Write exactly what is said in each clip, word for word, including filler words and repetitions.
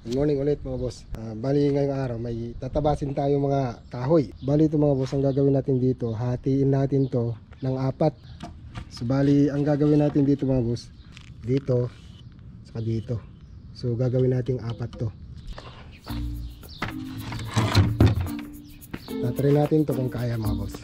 Good morning ulit mga boss. uh, Bali ngayong araw may tatabasin tayo mga kahoy. Bali ito mga boss, ang gagawin natin dito, hatiin natin to ng apat. So bali ang gagawin natin dito mga boss, dito saka dito. So gagawin natin apat to. Tatry natin to kung kaya mga boss.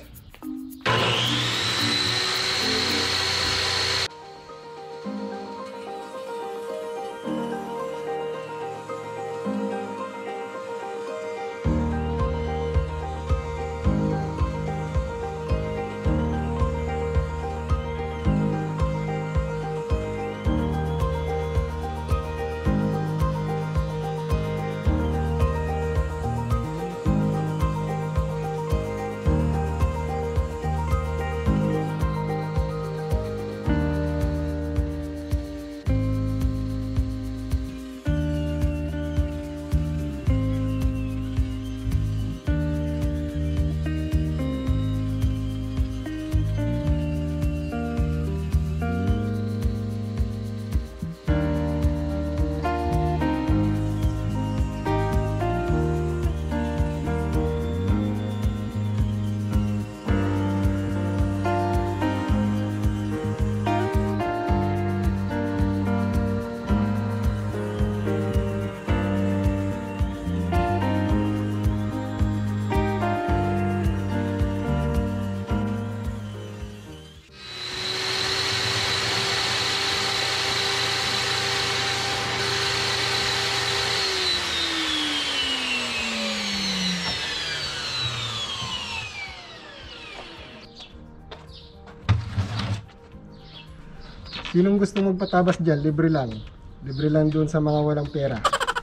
Sinong gusto magpatabas dyan, libre lang. Libre lang doon sa mga walang pera.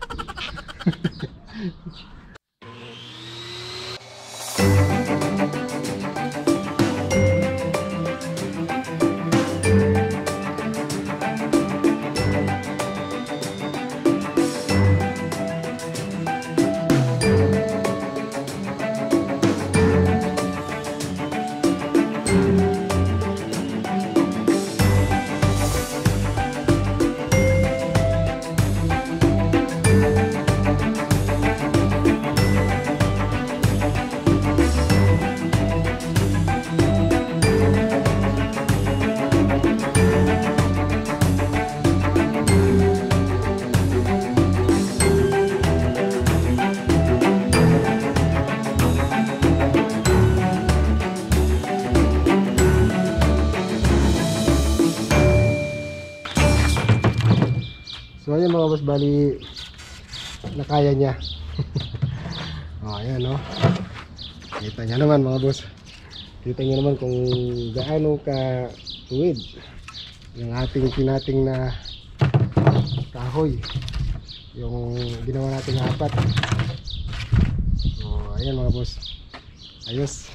So ayan mga boss, bali nakaya niya. Oh, ayan no. Kita niya naman mga boss. Kita niya naman kung gaano ka tuwid yung ating tinating na kahoy. Yung ginawa nating apat. Oh, ayan mga boss. Ayos.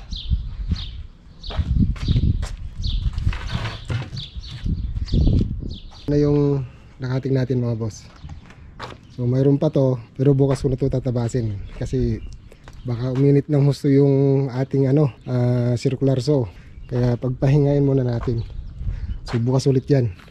Na yung nakating natin mga boss. So mayroon pa to, pero bukas ko na to tatabasin kasi baka uminit ng husto yung ating ano uh, circular saw, kaya pagpahingayin muna natin. So bukas ulit yan.